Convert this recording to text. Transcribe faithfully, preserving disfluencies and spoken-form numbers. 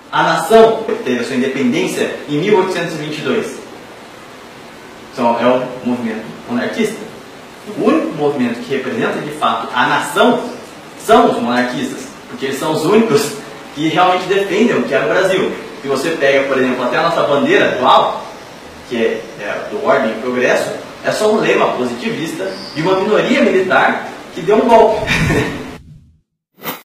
A nação teve a sua independência em mil oitocentos e vinte e dois. Então, é o movimento monarquista. O único movimento que representa de fato a nação são os monarquistas, porque eles são os únicos que realmente defendem o que é o Brasil. Se você pega, por exemplo, até a nossa bandeira atual, que é, é do Ordem e Progresso, é só um lema positivista de uma minoria militar que deu um golpe.